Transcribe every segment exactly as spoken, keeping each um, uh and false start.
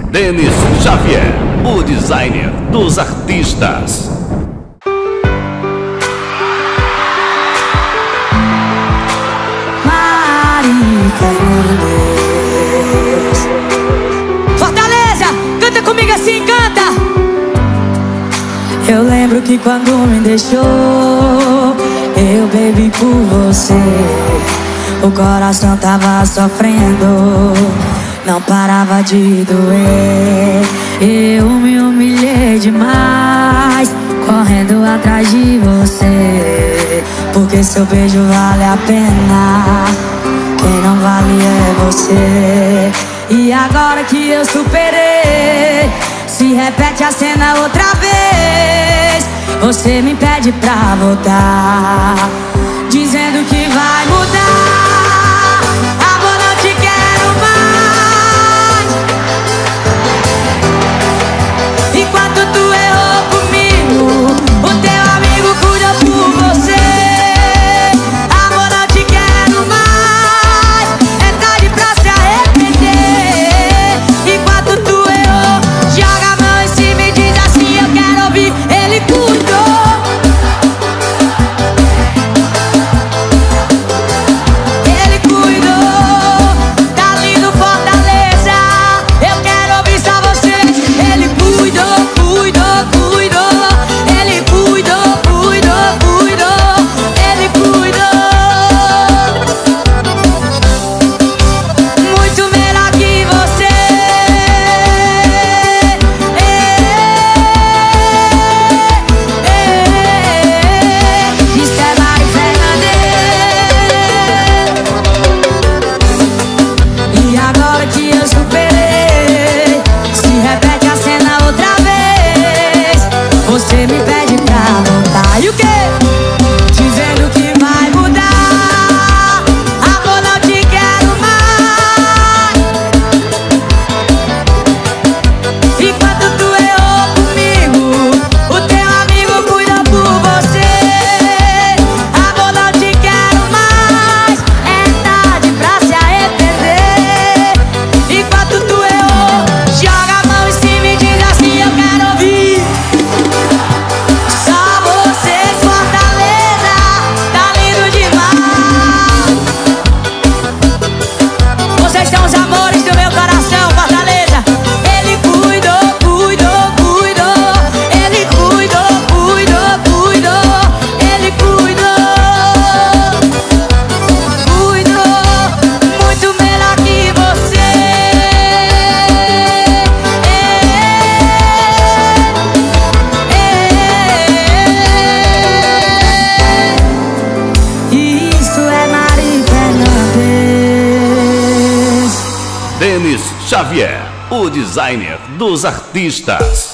Denis Xavier, o designer dos artistas. Fortaleza, canta comigo assim, canta. Eu lembro que quando me deixou, eu bebi por você. O coração tava sofrendo, não parava de doer. Eu me humilhei demais, correndo atrás de você. Porque seu beijo vale a pena, quem não vale é você. E agora que eu superei, se repete a cena outra vez. Você me pede pra voltar, dizendo que vai mudar. Amor, não te quero mais. Enquanto tu errou comigo, o teu amigo cuida por você. Amor, não te quero mais. É tarde pra se arrepender. Enquanto tu errou, joga a mão em cima e diz assim: eu quero ouvir. Ele cuidou. Ele cuidou. Tá lindo, Fortaleza. Eu quero ouvir só vocês. Ele cuidou, cuidou, cuidou. Ele cuidou, cuidou, cuidou. Ele cuidou. Muito melhor que você. Isso é Mari Fernandes. E agora que eu superei, se repete a cena outra vez. Você me pede pra voltar. E o quê? Dizendo que vai mudar. Amor, não te quero mais. Enquanto tu errou comigo, o teu amigo cuida por você. Amor, não te quero mais. É tarde pra se arrepender. Enquanto tu errou, joga a mão em cima e diz assim: eu quero ouvir. Só vocês, Fortaleza. Tá lindo demais. Vocês são os amores do meu coração, Fortaleza. Ele cuidou, cuidou, cuidou. Ele cuidou, cuidou, cuidou. Ele cuidou. Cuidou. Muito melhor que você. Isso é Mari Fernandes. Denis Xavier, o designer dos artistas.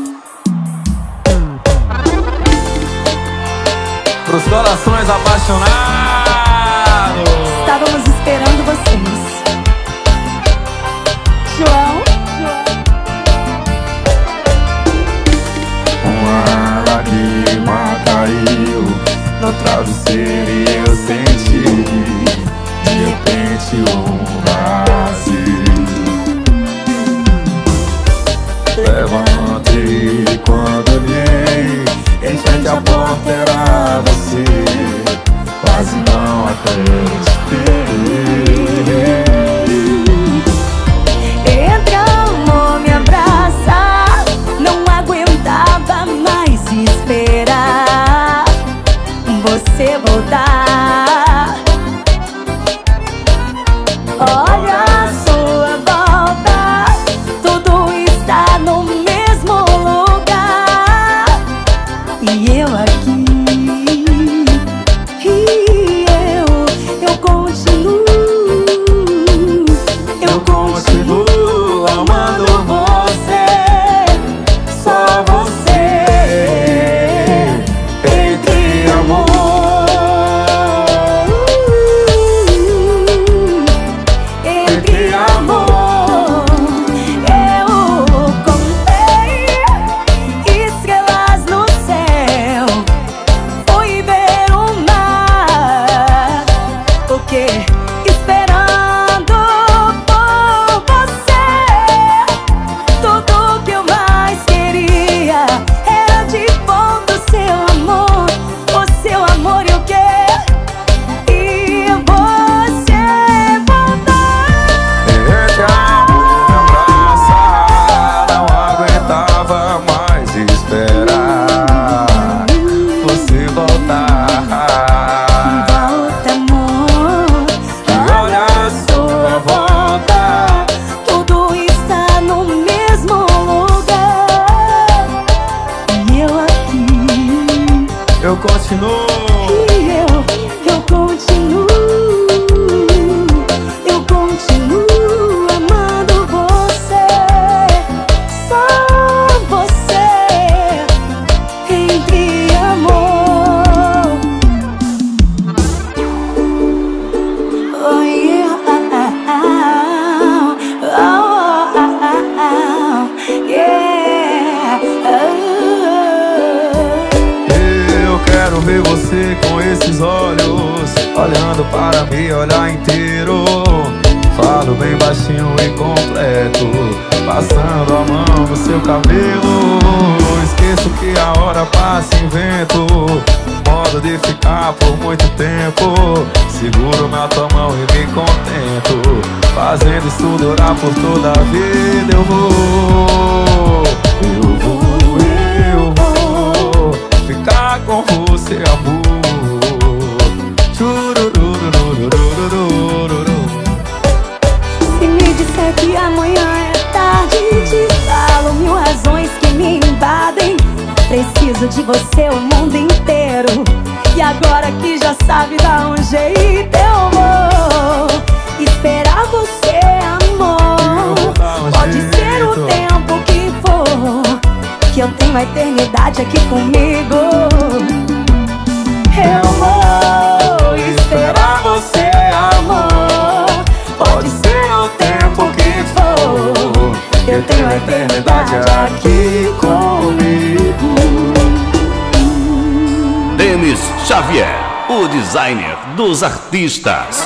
Pros corações apaixonados. Estávamos esperando vocês. João, Uma lágrima caiu no travesseiro e eu senti de repente um vazio. Levantei quando olhei, em frente à porta era você. Quase não acreditei. entra amor, me abraça. Não aguentava mais esperar você voltar. Olha a sua volta, tudo está no mesmo lugar. E eu aqui, e eu, eu continuo, Eu continuo amando você, só você. Entre amor você com esses olhos, olhando para me olhar inteiro. Falo bem baixinho e completo, passando a mão no seu cabelo. Esqueço que a hora passa em vento, modo de ficar por muito tempo. Seguro na tua mão e me contento, fazendo isso durar por toda a vida. Eu vou, eu vou, eu vou ficar com você, amor. Churururururururururu. Se me disser que amanhã é tarde, te falo mil razões que me invadem. Preciso de você o mundo inteiro, e agora que já sabe dar um jeito, eu vou esperar você, amor. Um Pode jeito. ser o tempo que for, que eu tenho a eternidade aqui comigo. Eu vou esperar você, amor. Pode ser o tempo que for, eu tenho a eternidade aqui comigo. Denis Xavier, o designer dos artistas.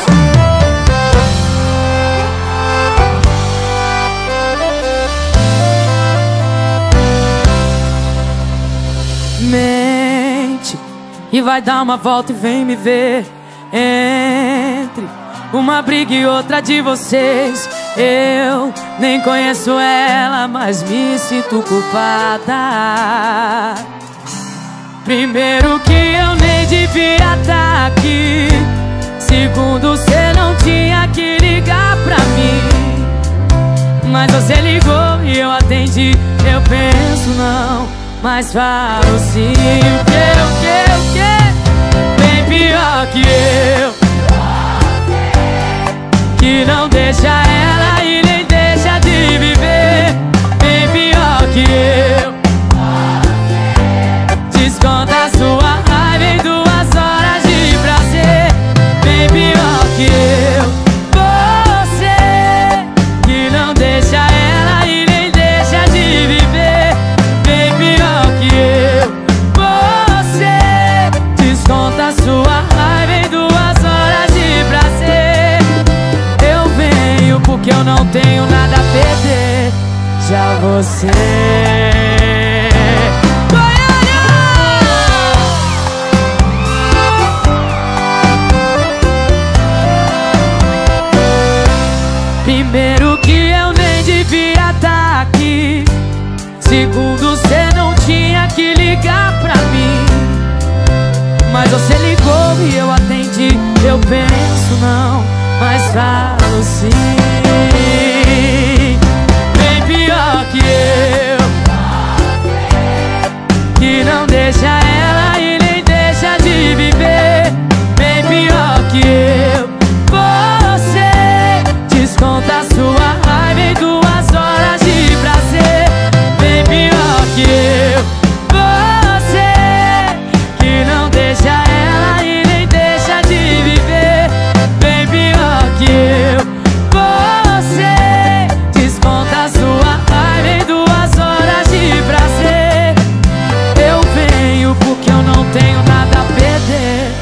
Mente e vai dar uma volta e vem me ver. Entre uma briga e outra de vocês, eu nem conheço ela, mas me sinto culpada. Primeiro que eu nem devia estar aqui, segundo, cê não tinha que ligar pra mim. Mas você ligou e eu atendi. Eu penso não, mas falo sim. O que, o que, o que? Bem pior que eu, que não deixa ela e nem deixa de viver. Bem pior que eu, desconta a sua raiva em duas horas de prazer. Bem pior que eu, você que não deixa ela e nem deixa de viver. Bem pior que eu, você desconta a sua raiva em duas horas de prazer. Eu venho porque eu não tenho nada a perder. Já você primeiro que eu nem devia estar aqui, segundo, cê não tinha que ligar pra mim. Mas você ligou e eu atendi. Eu penso não, mas falo sim. Bem pior que eu, que não deixa ela e nem deixa de viver. Bem pior que eu, você desconta a sua raiva em duas horas de prazer. Bem pior que eu, você que não deixa ela e nem deixa de viver. Bem pior que eu, você desconta a sua raiva em duas horas de prazer. Eu venho porque eu não tenho nada a perder.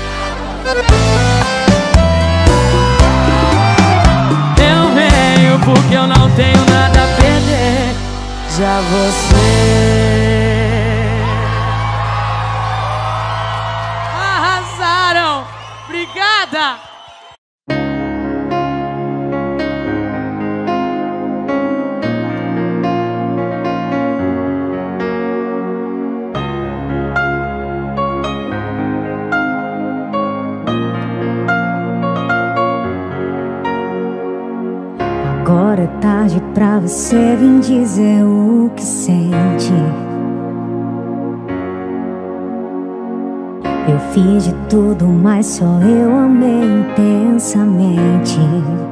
Porque eu não tenho nada a perder. Já você arrasaram. Obrigada. Agora é tarde pra você vir dizer o que sente. Eu fiz de tudo, mas só eu amei intensamente.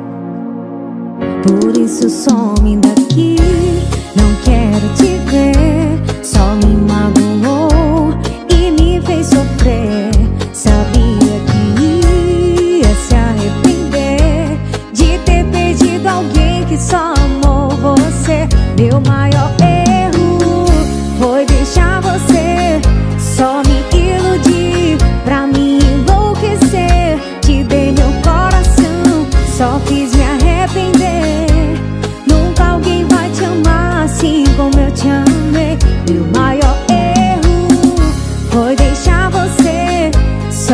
Por isso some daqui, não quero te ver. Só me magoou e me fez sofrer. Sabia que ia se arrepender de ter perdido alguém que só amou você. Meu maior erro foi deixar você. Só me iludir pra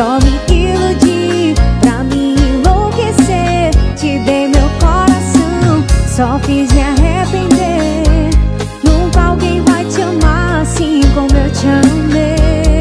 Só me iludi pra me enlouquecer. Te dei meu coração, só fiz me arrepender. Nunca alguém vai te amar assim como eu te amei.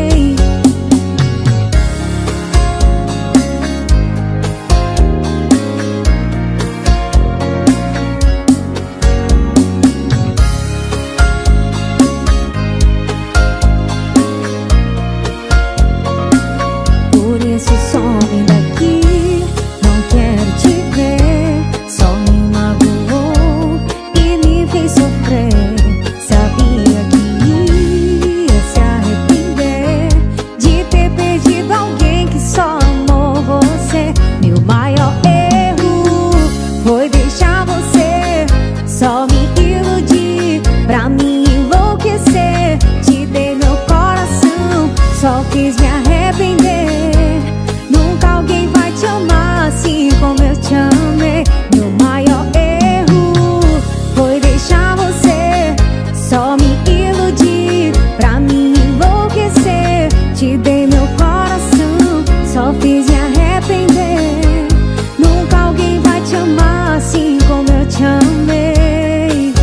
Some daqui, não quero te ver. Só me magoou e me fez sofrer. Sabia que ia se arrepender de ter perdido alguém que só amou você. Meu maior erro foi deixar você. Só me iludi pra me enlouquecer. Te dei meu coração, só fiz me arrepender. Alguém vai te amar assim como eu te amei. Meu maior erro foi deixar você. Só me iludi pra me enlouquecer. Te dei meu coração, só fiz me arrepender. Nunca alguém vai te amar assim como eu te amei.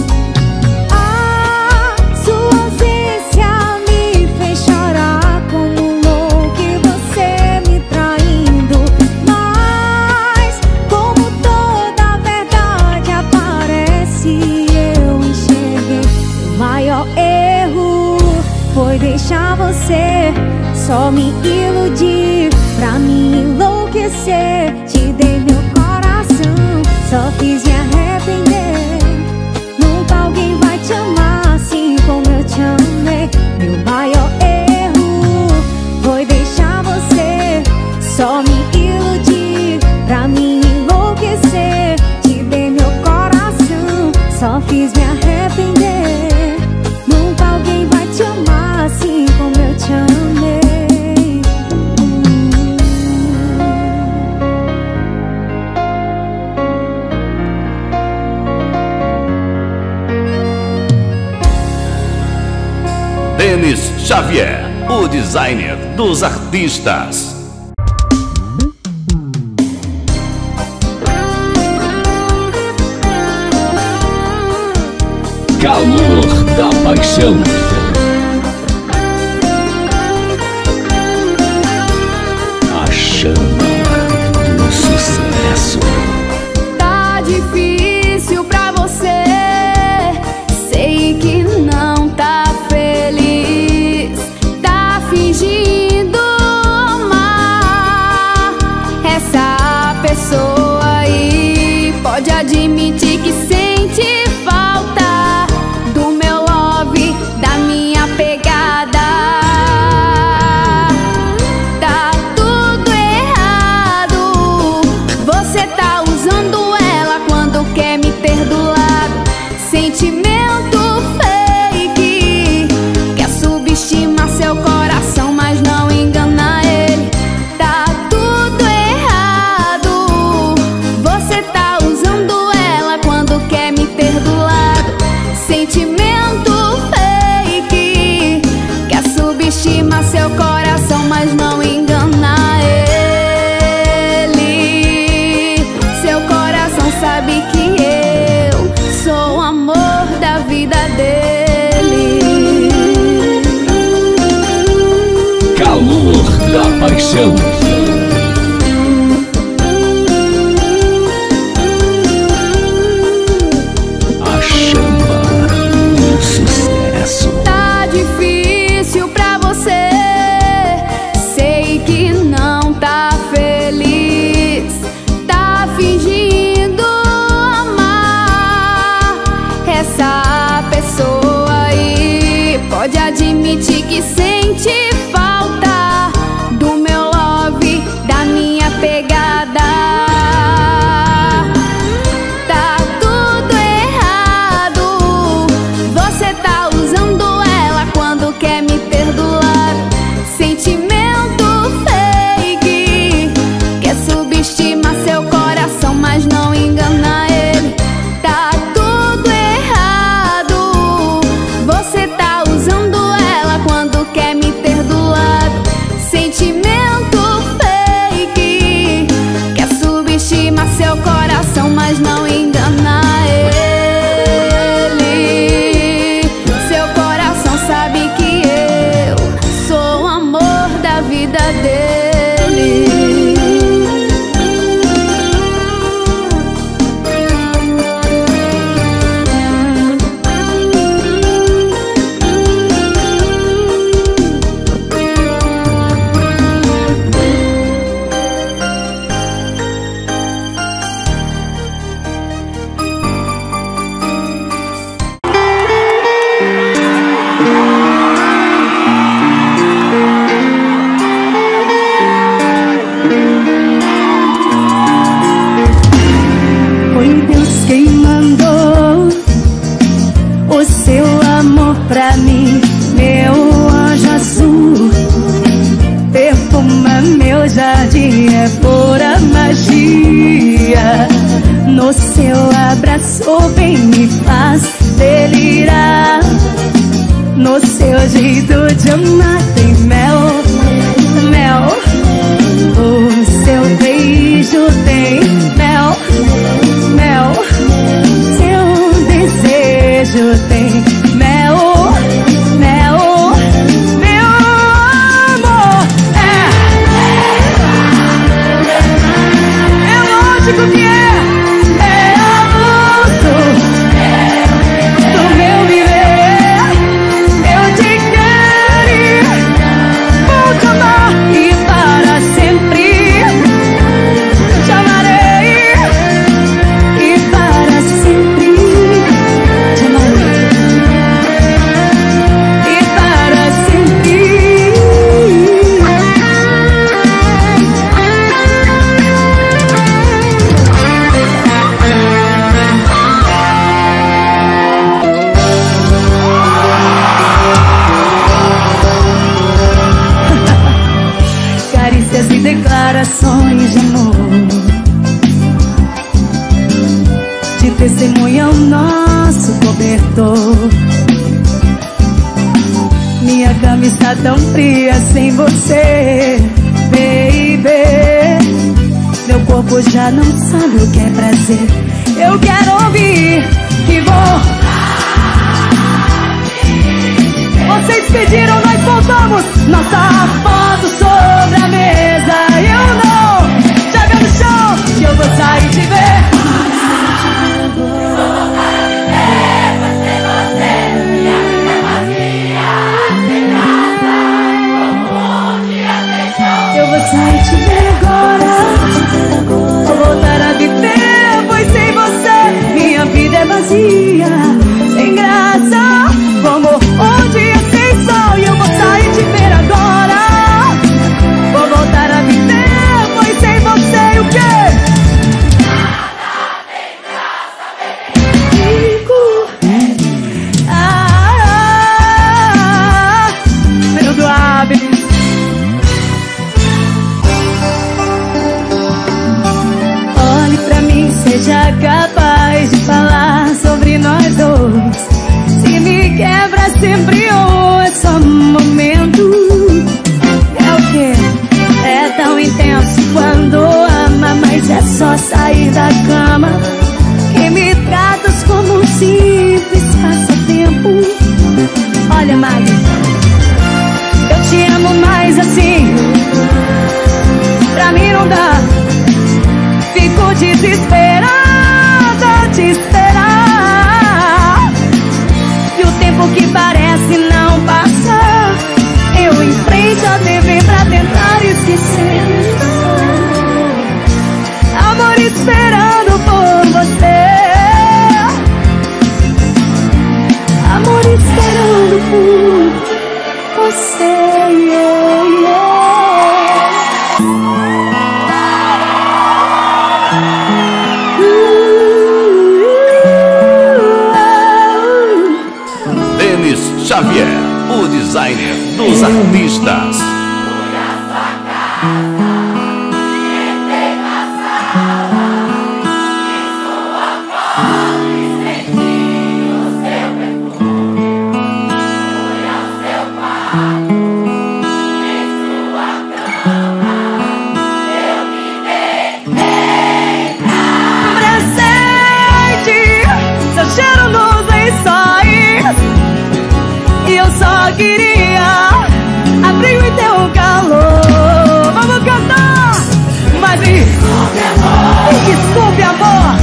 Ah, sua ausência me fez chorar como um louco e você me traindo. Mas como toda verdade aparece, eu enxerguei. O maior erro foi deixar você. Só me iludi pra me enlouquecer. Te dei meu coração, só fiz me arrepender. Nunca alguém vai te amar assim como eu te amei. Meu maior erro foi deixar você. Só me iludi pra me enlouquecer. Te dei meu coração, só fiz me arrepender. Nunca alguém vai te amar assim como eu te amei. Denis Xavier, o designer dos artistas. Calor da paixão. A chama do sucesso. Tá difícil pra você, sei que não tá feliz. Tá fingindo amar essa pessoa aí. Pode admitir que sente falta do meu love, da minha pegada. Tá tudo errado. Você tá usando ela quando quer me ter do lado. Sentimento fake, quer subestimar seu coração, mas não engana ele. Tá tudo errado. Você tá usando ela quando quer me ter do lado. Sentimento fake, quer subestimar seu coração, mas não engana ele. Seu coração sabe que eu sou o amor da vida dele. Calor da paixão. A chama do sucesso. Tá difícil pra você, sei que não tá feliz. Tá fingindo amar essa pessoa aí. Pode admitir que sente falta do meu love, jardim é pura magia. No seu abraço bem me faz delirar. No seu jeito de amar tem mel, mel. O seu beijo tem mel, mel. Seu desejo tem mel, mel. Meu amor é, é lógico que é. É a luz do meu viver. Eu te quero, vou te amar e para sempre te amarei. E para sempre te amarei. E para sempre. Carícias e declarações de amor te testemunham nosso cobertor. Minha cama está tão fria sem você, baby. Meu corpo já não sabe o que é prazer. Eu quero ouvir que vou. Vocês pediram, nós voltamos. Nossa foto sobre a mesa. Eu não, joga no chão que eu vou sair de ver. Eu vou sair de ver agora. Vou voltar a viver, pois sem você minha vida é vazia, sem graça, como um dia sem sol. E eu vou sair de ver agora. Vou voltar a viver, pois sem você o quê? Nada tem graça, baby. Ah, perdoáveis. Olhe pra mim, seja capaz de falar sobre nós dois. Se me quebra sempre ou é só um momento. É o que? É tão intenso quando ama, mas é só sair da cama que me tratas como um simples passatempo. Olha, Maggie, eu te amo mais assim. Pra mim não dá. Fico desesperada de esperar. E o tempo que parece não passar. Eu em frente à T V pra tentar esquecer. Amor esperando por você. Amor esperando por você, yeah, yeah. Denis Xavier, o designer dos artistas. Cheiro nos lençóis. E eu só queria abrigo e ter um calor. Vamos cantar. Mas me desculpe, amor. Me desculpe, amor.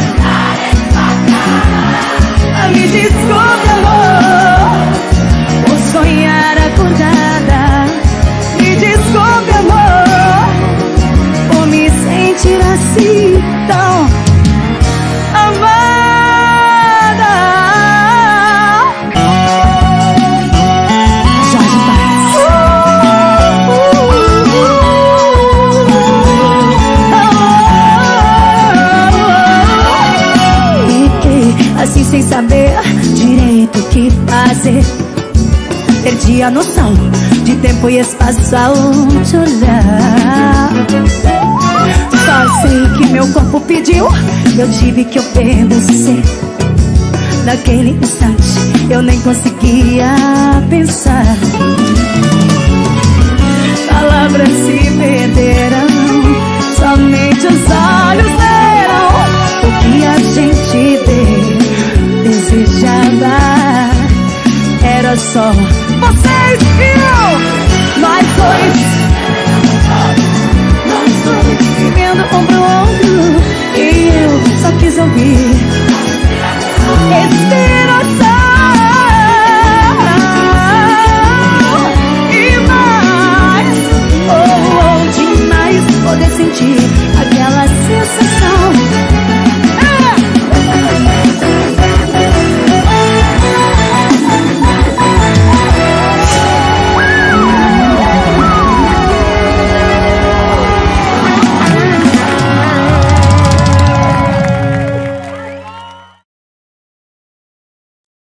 Me desculpe, amor, por sonhar acordada. Me desculpe, amor, por me sentir assim tão amada. Assim sem saber direito o que fazer, perdi a noção de tempo e espaço ao te olhar. corpo pediu, eu tive que obedecer. Naquele instante eu nem conseguia pensar. Palavras se perderam